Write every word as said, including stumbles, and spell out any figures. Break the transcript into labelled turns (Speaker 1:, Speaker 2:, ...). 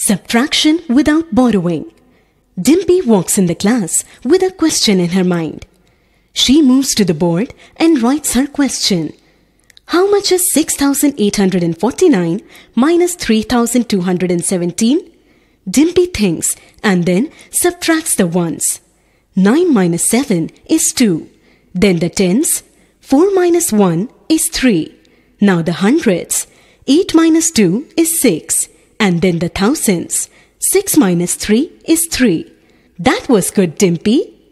Speaker 1: Subtraction without borrowing. Dimpy walks in the class with a question in her mind. She moves to the board and writes her question. How much is six thousand eight hundred forty-nine minus three thousand two hundred seventeen? Dimpy thinks and then subtracts the ones. nine minus seven is two. Then the tens. four minus one is three. Now the hundreds. eight minus two is six. And then the thousands. six minus three is three. That was good, Dimpy.